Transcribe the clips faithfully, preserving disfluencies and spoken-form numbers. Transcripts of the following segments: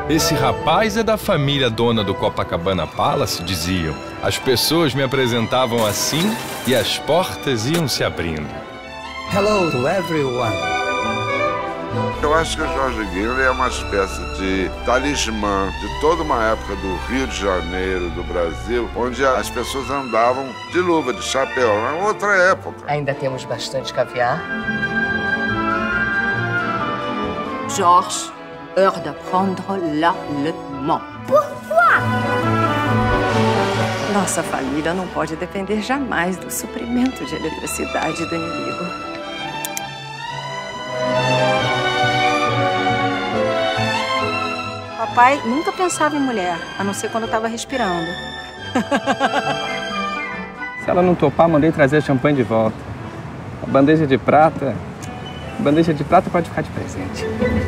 Esse rapaz é da família dona do Copacabana Palace, diziam. As pessoas me apresentavam assim e as portas iam se abrindo. Hello to everyone. Eu acho que o Jorge Guilherme é uma espécie de talismã de toda uma época do Rio de Janeiro, do Brasil, onde as pessoas andavam de luva, de chapéu, na outra época. Ainda temos bastante caviar. Georges, heure de prendre l'allemand. Pourquoi? Nossa família não pode depender jamais do suprimento de eletricidade do inimigo. Papai nunca pensava em mulher, a não ser quando estava respirando. Se ela não topar, mandei trazer champanhe de volta. A bandeja de prata... A bandeja de prata pode ficar de presente.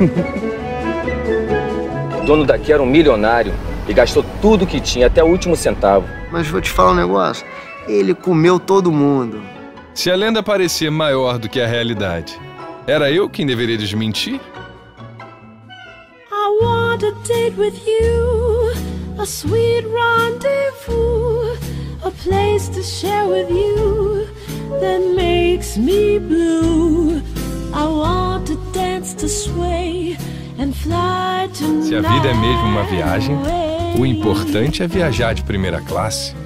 O dono daqui era um milionário e gastou tudo que tinha, até o último centavo. Mas vou te falar um negócio. Ele comeu todo mundo. Se a lenda parecia maior do que a realidade, era eu quem deveria desmentir? I want a date with you, a sweet rendezvous, a place to share with you that makes me blue. I want to dance, to sway and fly tonight. Se a vida é mesmo uma viagem, o importante é viajar de primeira classe.